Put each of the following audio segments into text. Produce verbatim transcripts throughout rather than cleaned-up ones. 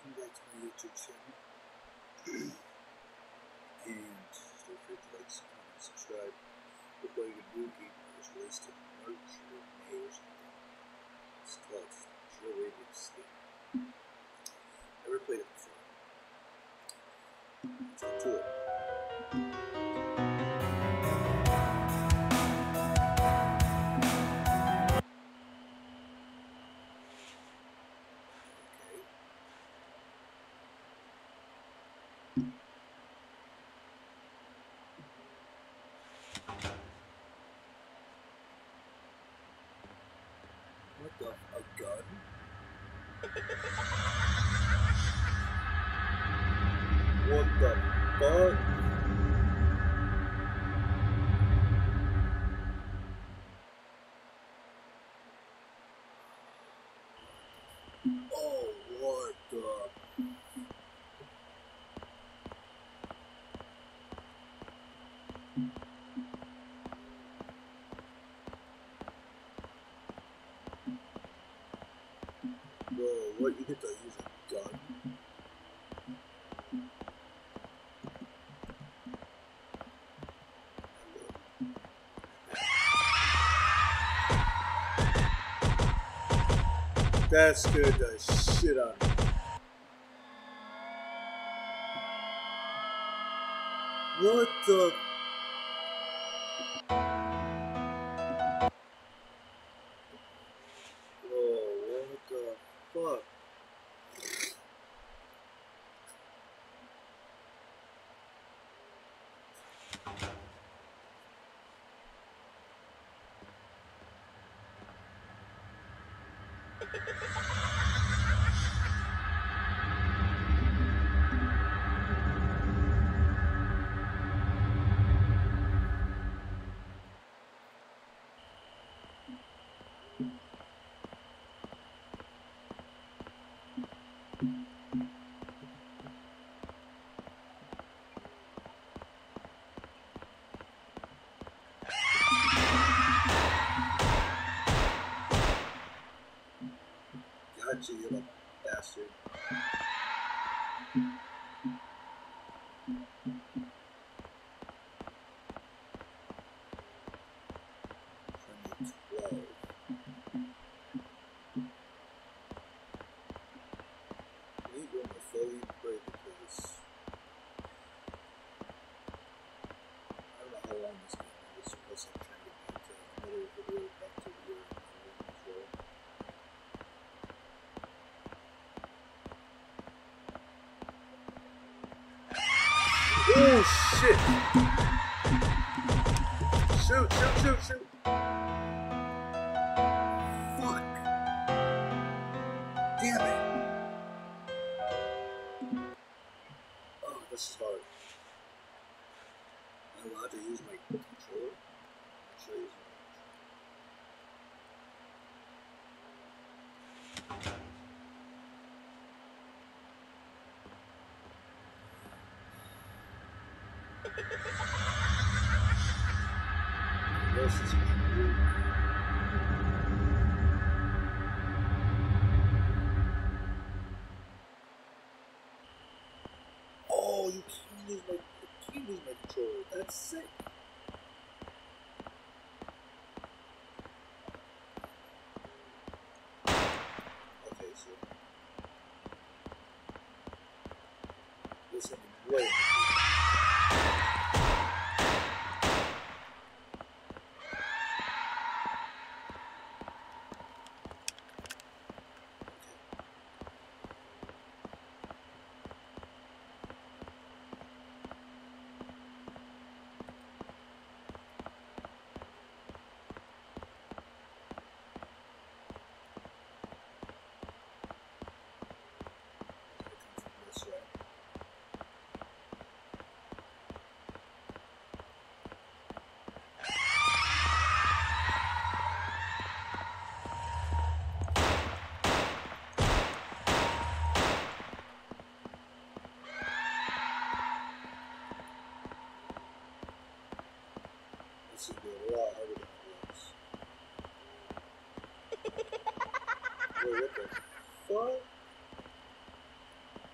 welcome back to my YouTube channel. And don't forget to like, comment, and subscribe. Look what you can do. Keep those released in March or May or something. It's called Joe Radio Sleep. Never played it before. Let's get to it. What the? A gun? What the fuck? Oh, what the? Bro, what, you get to use a gun? That scared the shit out of me. What the? Whoa, what the fuck? Got you, you little bastard. twenty twelve. I ain't going to fully break because I don't know how long this game is. Plus, I'm trying to get to another video back to your control. Oh shit! Shoot, shoot, shoot, shoot! Fuck! Damn it! Oh, this is hard. Am I allowed to use my controller? I'm sure I use my This is weird. Oh, you can't use my, you can't use my controller. That's sick. Okay, so this is way. This way. This would be a lot harder than it was. Wait, what the fuck?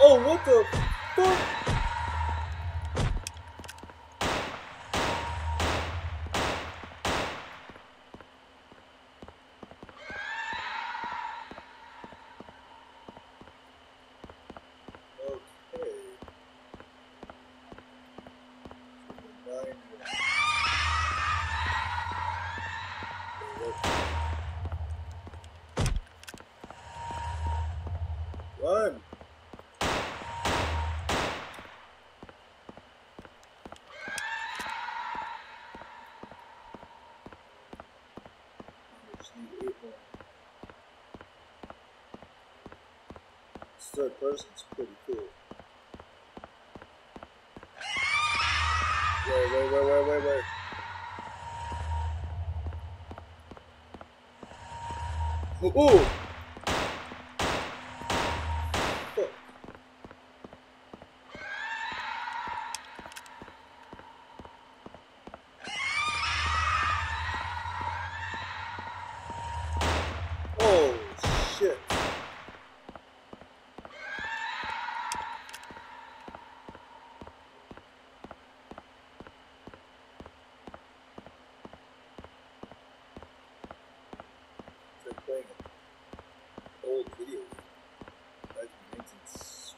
Oh, what the fuck? Run! Just need eight more. This third person's pretty cool. Wait, wait, wait, wait, wait, wait. Ooh! Fuck. Oh, shit. It's like playing an old video game. Back in the nineteen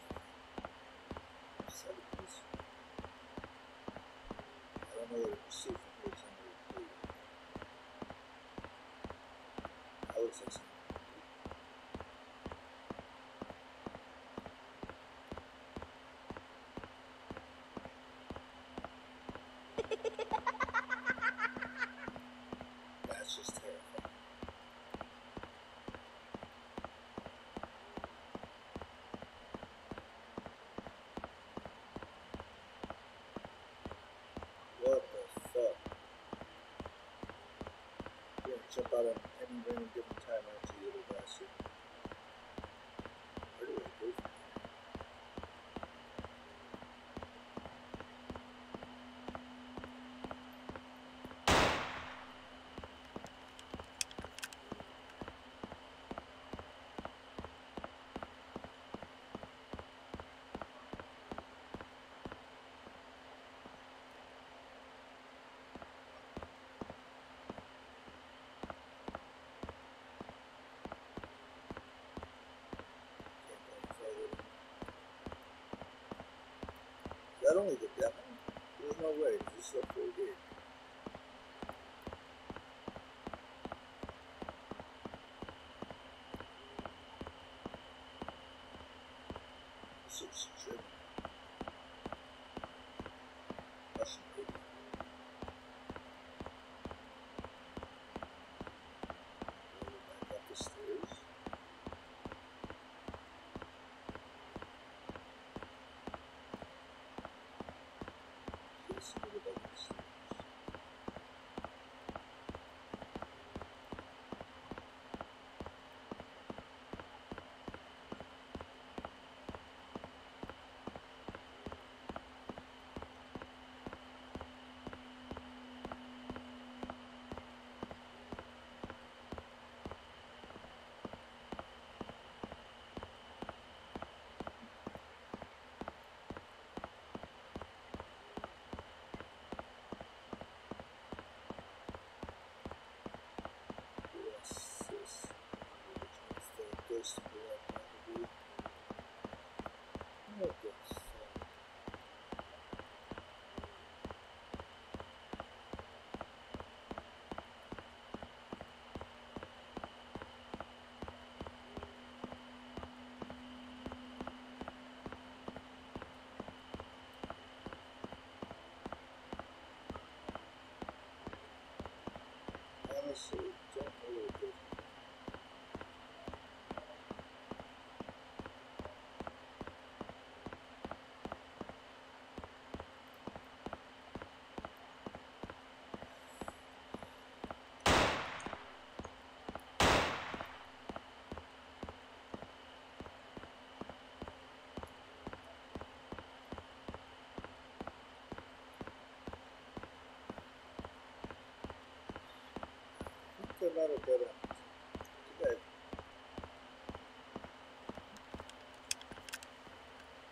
seventies. I don't know what it was safe for me to play it. I would say so. That's just terrifying. What the fuck? You're gonna jump out at any random given time, aren't you, little bastard? Where do I go from here? Is that only the demo? There's no way. This is a full game. This is German. Russian maybe. Go back up the stairs. Yes, go back up the stairs. What's this? Which one's the ghost of the red probably? What the fuck? Honestly, don't know where to go. I think I'm at a dead end. Too bad.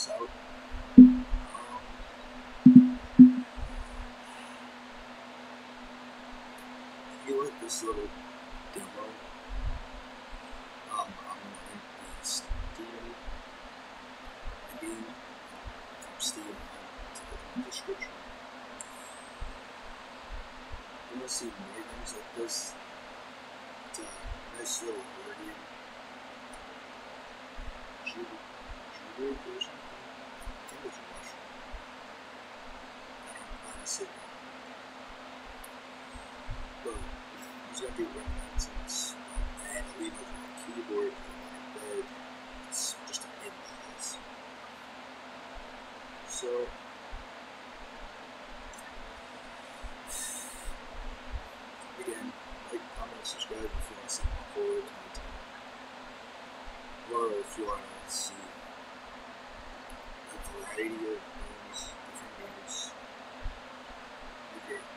this out. Um, if you like this little demo, um, I'm going to link the Steam game from Steam in the description. You want to see more things like this? It's a nice little horror game. Judy, Judy or something? I think it's Russian. I don't honestly know. But he's going to be running nonsense. And I'll leave it on the keyboard and on the bed. It's just a hidden place. So, again, like, comment, subscribe if you want to see more horror content. Or if you want to see a variety of news, different news, if you're